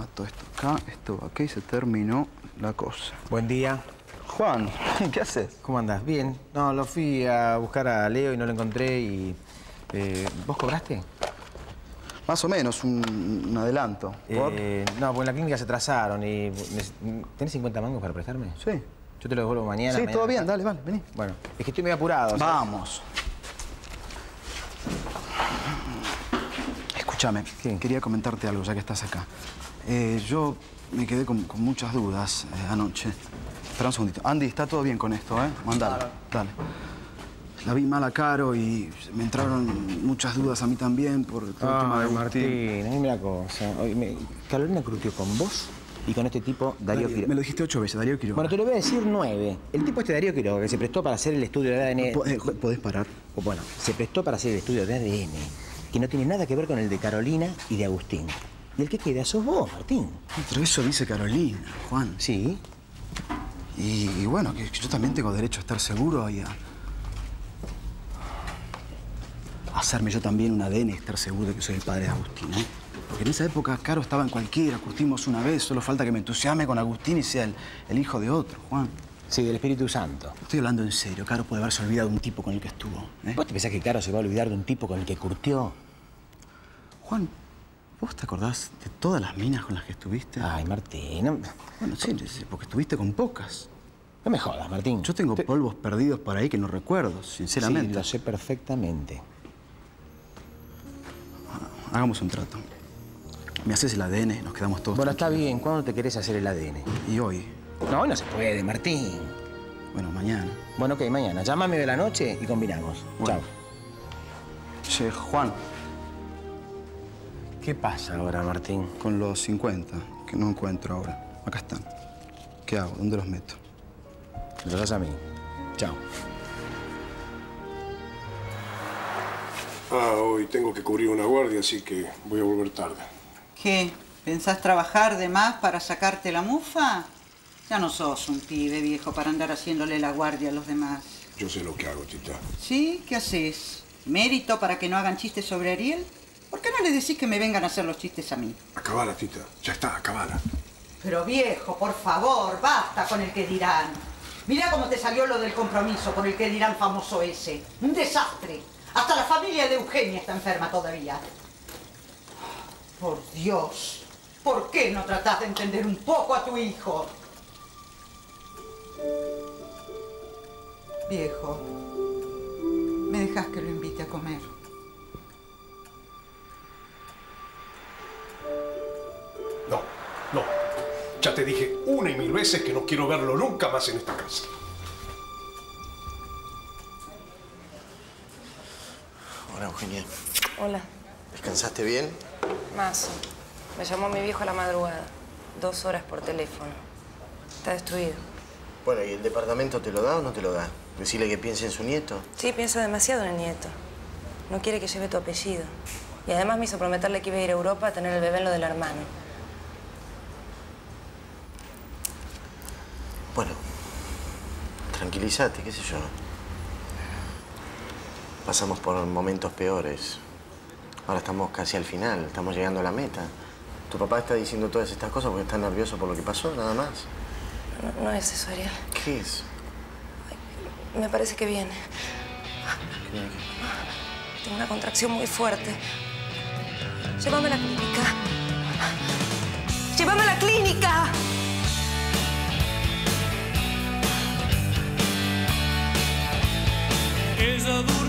mato esto acá, esto aquí, se terminó la cosa. Buen día. Juan, ¿qué haces? ¿Cómo andás? Bien. No, lo fui a buscar a Leo y no lo encontré y... ¿Vos cobraste? Más o menos, un adelanto. ¿Por? No, porque en la clínica se atrasaron y... ¿Tenés 50 mangos para prestarme? Sí. Yo te lo devuelvo mañana. Sí, todo bien, dale, vale, vení. Bueno, es que estoy medio apurado. Vamos. Escúchame, ¿Qué? quería comentarte algo ya que estás acá. Yo me quedé con muchas dudas anoche. Espera un segundito. Andy, está todo bien con esto, ¿eh? Mandalo, claro. Dale. La vi mal a Caro y me entraron muchas dudas a mí también por todo el tema de Martín, dime una cosa. Carolina curtió con vos y con este tipo, Darío Quiroga. Me lo dijiste 8 veces, Darío Quiroga. Bueno, te lo voy a decir 9. El tipo este Darío Quiroga, que se prestó para hacer el estudio de ADN... ¿Podés parar? Bueno, se prestó para hacer el estudio de ADN, que no tiene nada que ver con el de Carolina y de Agustín. Y el que queda sos vos, Martín. Pero eso dice Carolina, Juan. Sí. Y bueno, que yo también tengo derecho a estar seguro y a hacerme yo también un ADN y estar seguro de que soy el padre de Agustín, ¿eh? Porque en esa época Caro estaba en cualquiera, curtimos una vez, solo falta que me entusiasme con Agustín y sea el hijo de otro, Juan. Sí, del Espíritu Santo. Estoy hablando en serio. Caro puede haberse olvidado de un tipo con el que estuvo, ¿eh? ¿Vos te pensás que Caro se va a olvidar de un tipo con el que curtió? Juan, ¿vos te acordás de todas las minas con las que estuviste? Ay, Martín, no... Bueno, sí, porque estuviste con pocas. No me jodas, Martín. Yo tengo polvos perdidos por ahí que no recuerdo, sinceramente. Sí, lo sé perfectamente. Hagamos un trato. Me haces el ADN, nos quedamos todos. Bueno, está bien. ¿Cuándo te querés hacer el ADN? Y hoy. No, hoy no se puede, Martín. Bueno, mañana. Bueno, ok, mañana. Llámame de la noche y combinamos. Bueno. Chao. Che, Juan. ¿Qué pasa ahora, Martín? Con los 50, que no encuentro ahora. Acá están. ¿Qué hago? ¿Dónde los meto? Lo das a mí. Chao. Hoy tengo que cubrir una guardia, así que voy a volver tarde. ¿Qué? ¿Pensás trabajar de más para sacarte la mufa? Ya no sos un pibe viejo para andar haciéndole la guardia a los demás. Yo sé lo que hago, tita. ¿Sí? ¿Qué haces? ¿Mérito para que no hagan chistes sobre Ariel? ¿Por qué no le decís que me vengan a hacer los chistes a mí? Acabala, tita. Ya está, acabala. Pero viejo, por favor, basta con el que dirán. Mirá cómo te salió lo del compromiso por el que dirán famoso ese. Un desastre. Hasta la familia de Eugenia está enferma todavía. Por Dios, ¿por qué no tratás de entender un poco a tu hijo? Viejo, ¿me dejás que lo invite a comer? No, no. Ya te dije 1 y 1000 veces que no quiero verlo nunca más en esta casa. Hola, Eugenia. Hola. ¿Descansaste bien? Más. Me llamó mi viejo a la madrugada. 2 horas por teléfono. Está destruido. Bueno, ¿y el departamento te lo da o no te lo da? Decirle que piense en su nieto. Sí, piensa demasiado en el nieto. No quiere que lleve tu apellido. Y además me hizo prometerle que iba a ir a Europa a tener el bebé en lo del hermano. Bueno, tranquilízate, qué sé yo. Pasamos por momentos peores. Ahora estamos casi al final, estamos llegando a la meta. Tu papá está diciendo todas estas cosas porque está nervioso por lo que pasó, nada más. No es eso, Ariel. ¿Qué es? Ay, me parece que viene. Tengo una contracción muy fuerte. Llévame a la clínica. ¡Llévame a la clínica! Is a